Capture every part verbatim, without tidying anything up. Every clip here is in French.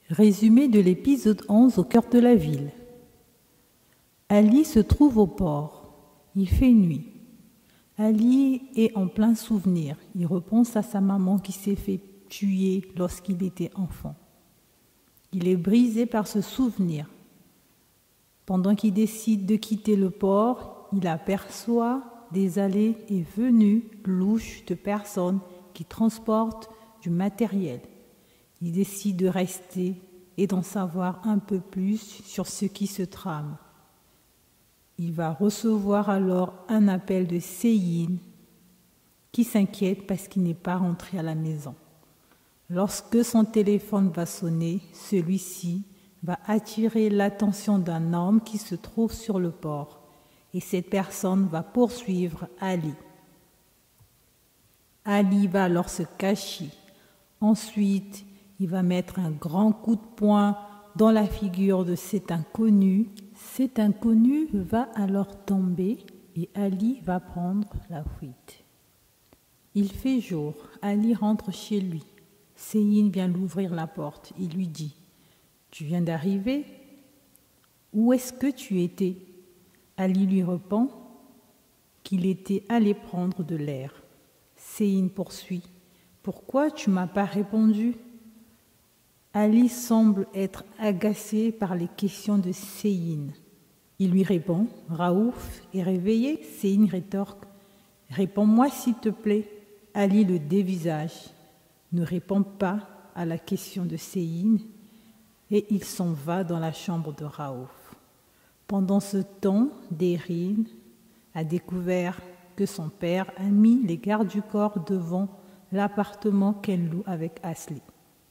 Résumé de l'épisode onze au cœur de la ville. Ali se trouve au port. Il fait nuit. Ali est en plein souvenir. Il repense à sa maman qui s'est fait tuer lorsqu'il était enfant. Il est brisé par ce souvenir. Pendant qu'il décide de quitter le port, il aperçoit des allées et venues louches de personnes qui transportent du matériel. Il décide de rester et d'en savoir un peu plus sur ce qui se trame. Il va recevoir alors un appel de Céline qui s'inquiète parce qu'il n'est pas rentré à la maison. Lorsque son téléphone va sonner, celui-ci va attirer l'attention d'un homme qui se trouve sur le port et cette personne va poursuivre Ali. Ali va alors se cacher. Ensuite, il va mettre un grand coup de poing dans la figure de cet inconnu. Cet inconnu va alors tomber et Ali va prendre la fuite. Il fait jour. Ali rentre chez lui. Céline vient l'ouvrir la porte. Il lui dit « Tu viens d'arriver ? Où est-ce que tu étais ?» Ali lui répond qu'il était allé prendre de l'air. Céline poursuit « Pourquoi tu ne m'as pas répondu ?» Ali semble être agacé par les questions de Céline. Il lui répond « Raouf est réveillé ?» Céline rétorque « Réponds-moi s'il te plaît ?» Ali le dévisage, ne répond pas à la question de Céline et il s'en va dans la chambre de Raouf. Pendant ce temps, Derine a découvert que son père a mis les gardes du corps devant l'appartement qu'elle loue avec Asli.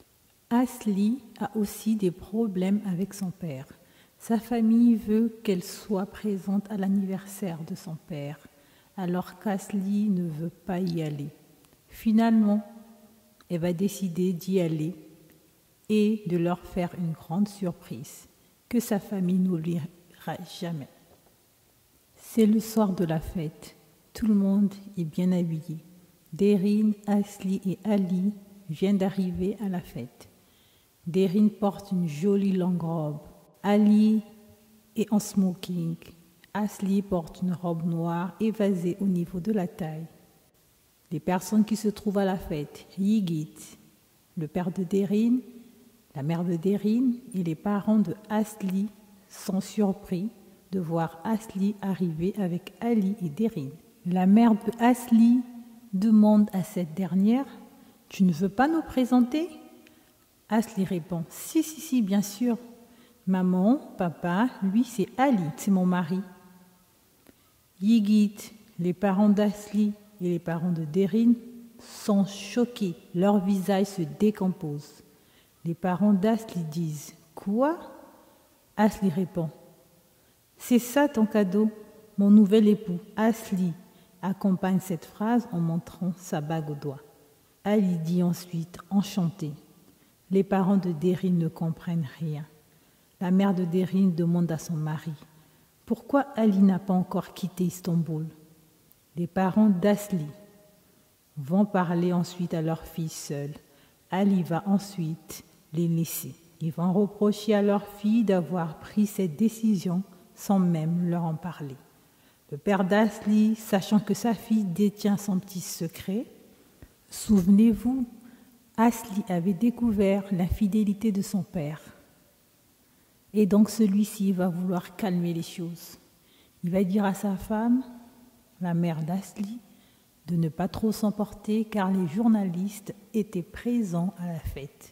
Asli a aussi des problèmes avec son père. Sa famille veut qu'elle soit présente à l'anniversaire de son père, alors qu'Asli ne veut pas y aller. Finalement, elle va décider d'y aller et de leur faire une grande surprise que sa famille n'oubliera jamais. C'est le soir de la fête. Tout le monde est bien habillé. Derine, Asli et Ali viennent d'arriver à la fête. Derine porte une jolie longue robe. Ali est en smoking. Asli porte une robe noire évasée au niveau de la taille. Les personnes qui se trouvent à la fête, Yigit, le père de Derine, la mère de Derine et les parents de Asli sont surpris de voir Asli arriver avec Ali et Derine. La mère de Asli demande à cette dernière « Tu ne veux pas nous présenter ?» Asli répond « Si, si, si, bien sûr. Maman, papa, lui c'est Ali, c'est mon mari. » Yigit, les parents d'Asli et les parents de Derine sont choqués. Leur visage se décompose. Les parents d'Asli disent « Quoi ?» Asli répond « C'est ça ton cadeau, mon nouvel époux. » Asli accompagne cette phrase en montrant sa bague au doigt. Ali dit ensuite « Enchanté ». Les parents de Derine ne comprennent rien. La mère de Derine demande à son mari « Pourquoi Ali n'a pas encore quitté Istanbul ?» Les parents d'Asli vont parler ensuite à leur fille seule. Ali va ensuite les laisser. Ils vont reprocher à leur fille d'avoir pris cette décision sans même leur en parler. Le père d'Asli, sachant que sa fille détient son petit secret, souvenez-vous, Asli avait découvert l'infidélité de son père. Et donc celui-ci va vouloir calmer les choses. Il va dire à sa femme, la mère d'Asli, de ne pas trop s'emporter car les journalistes étaient présents à la fête.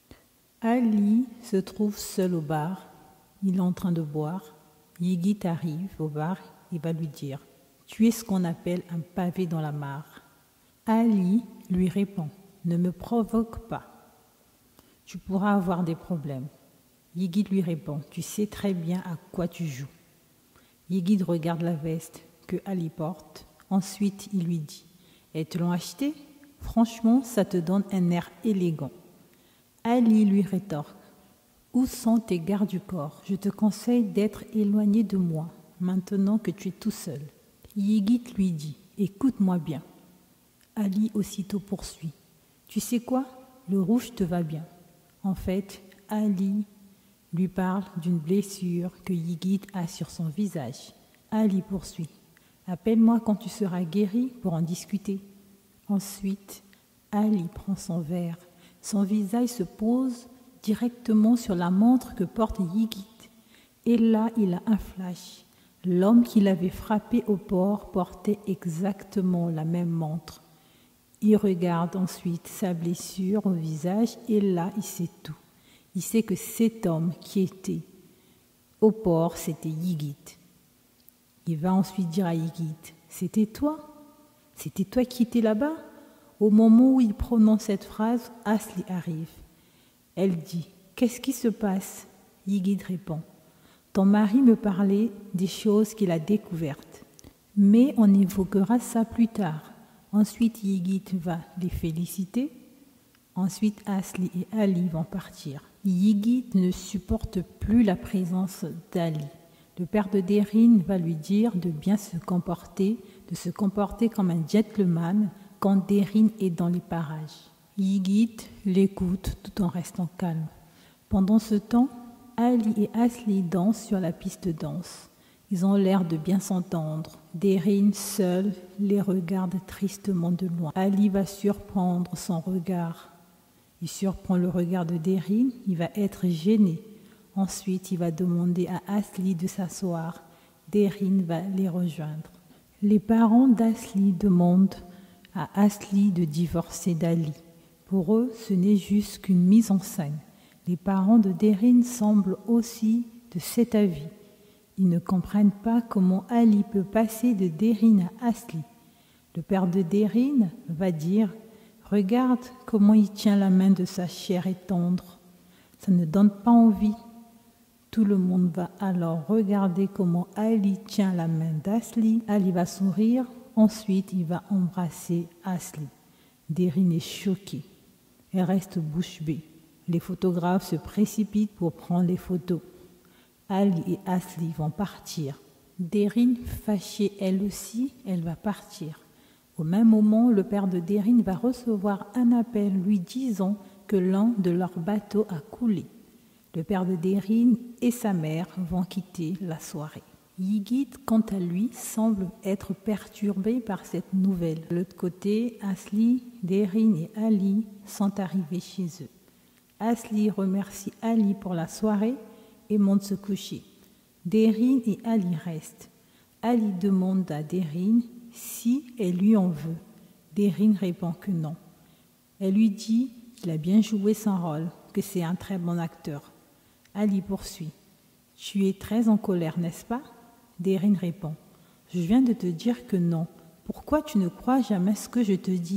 Ali se trouve seul au bar. Il est en train de boire. Yigit arrive au bar et va lui dire « Tu es ce qu'on appelle un pavé dans la mare. » Ali lui répond « Ne me provoque pas. Tu pourras avoir des problèmes. » Yigit lui répond « Tu sais très bien à quoi tu joues. » Yigit regarde la veste que Ali porte. Ensuite, il lui dit « Et te l'ont acheté ? Franchement, ça te donne un air élégant. » Ali lui rétorque « Où sont tes gardes du corps ? Je te conseille d'être éloigné de moi, maintenant que tu es tout seul. » Yigit lui dit « Écoute-moi bien. » Ali aussitôt poursuit « Tu sais quoi ? Le rouge te va bien. » En fait, Ali lui parle d'une blessure que Yigit a sur son visage. Ali poursuit. Appelle-moi quand tu seras guéri pour en discuter. Ensuite, Ali prend son verre. Son visage se pose directement sur la montre que porte Yigit. Et là, il a un flash. L'homme qui l'avait frappé au port portait exactement la même montre. Il regarde ensuite sa blessure au visage et là, il sait tout. Il sait que cet homme qui était au port, c'était Yigit. Il va ensuite dire à Yigit, « C'était toi? C'était toi qui étais là-bas ?» Au moment où il prononce cette phrase, Asli arrive. Elle dit, « Qu'est-ce qui se passe ?» Yigit répond, « Ton mari me parlait des choses qu'il a découvertes, mais on évoquera ça plus tard. » Ensuite, Yigit va les féliciter. Ensuite, Asli et Ali vont partir. Yigit ne supporte plus la présence d'Ali. Le père de Derin va lui dire de bien se comporter, de se comporter comme un gentleman quand Derin est dans les parages. Yigit l'écoute tout en restant calme. Pendant ce temps, Ali et Asli dansent sur la piste de danse. Ils ont l'air de bien s'entendre. Derin, seul, les regarde tristement de loin. Ali va surprendre son regard. Il surprend le regard de Derin, il va être gêné. Ensuite, il va demander à Asli de s'asseoir. Derin va les rejoindre. Les parents d'Asli demandent à Asli de divorcer d'Ali. Pour eux, ce n'est juste qu'une mise en scène. Les parents de Derin semblent aussi de cet avis. Ils ne comprennent pas comment Ali peut passer de Derin à Asli. Le père de Derin va dire « Regarde comment il tient la main de sa chair et tendre. Ça ne donne pas envie. » Tout le monde va alors regarder comment Ali tient la main d'Asli. Ali va sourire, ensuite il va embrasser Asli. Derin est choquée. Elle reste bouche bée. Les photographes se précipitent pour prendre les photos. Ali et Asli vont partir. Derin, fâchée elle aussi, elle va partir. Au même moment, le père de Derin va recevoir un appel lui disant que l'un de leurs bateaux a coulé. Le père de Derin et sa mère vont quitter la soirée. Yigit, quant à lui, semble être perturbé par cette nouvelle. De l'autre côté, Asli, Derin et Ali sont arrivés chez eux. Asli remercie Ali pour la soirée et monte se coucher. Derin et Ali restent. Ali demande à Derin si elle lui en veut. Derin répond que non. Elle lui dit qu'il a bien joué son rôle, que c'est un très bon acteur. Ali poursuit. « Tu es très en colère, n'est-ce pas ?» Derin répond. « Je viens de te dire que non. Pourquoi tu ne crois jamais ce que je te dis ?»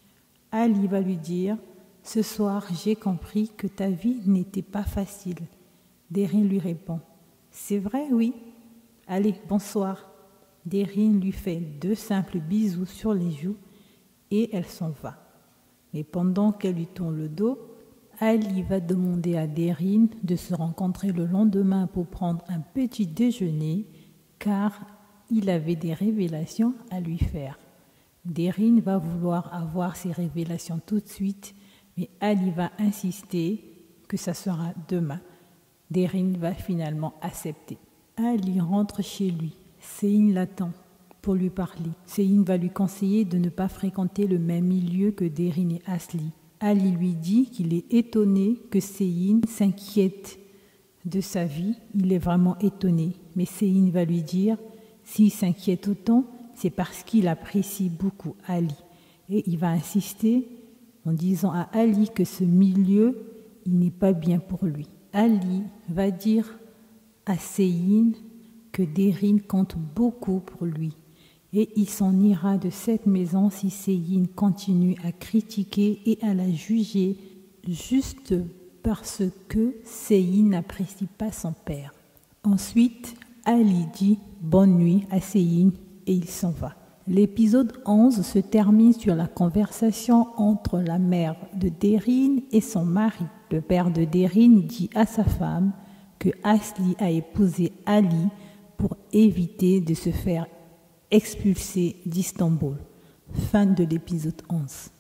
Ali va lui dire « Ce soir, j'ai compris que ta vie n'était pas facile. » Derin lui répond « C'est vrai, oui. Allez, bonsoir. » Derin lui fait deux simples bisous sur les joues et elle s'en va. Mais pendant qu'elle lui tourne le dos, Ali va demander à Derin de se rencontrer le lendemain pour prendre un petit déjeuner car il avait des révélations à lui faire. Derin va vouloir avoir ces révélations tout de suite, mais Ali va insister que ça sera demain. Derin va finalement accepter. Ali rentre chez lui. Céline l'attend pour lui parler. Céline va lui conseiller de ne pas fréquenter le même milieu que Derin et Asli. Ali lui dit qu'il est étonné que Céline s'inquiète de sa vie. Il est vraiment étonné. Mais Céline va lui dire, s'il s'inquiète autant, c'est parce qu'il apprécie beaucoup Ali. Et il va insister en disant à Ali que ce milieu, il n'est pas bien pour lui. Ali va dire à Céline que Derin compte beaucoup pour lui. Et il s'en ira de cette maison si Céline continue à critiquer et à la juger juste parce que Céline n'apprécie pas son père. Ensuite, Ali dit bonne nuit à Céline et il s'en va. L'épisode onze se termine sur la conversation entre la mère de Derin et son mari. Le père de Derin dit à sa femme que Asli a épousé Ali pour éviter de se faire expulsé d'Istanbul. Fin de l'épisode onze.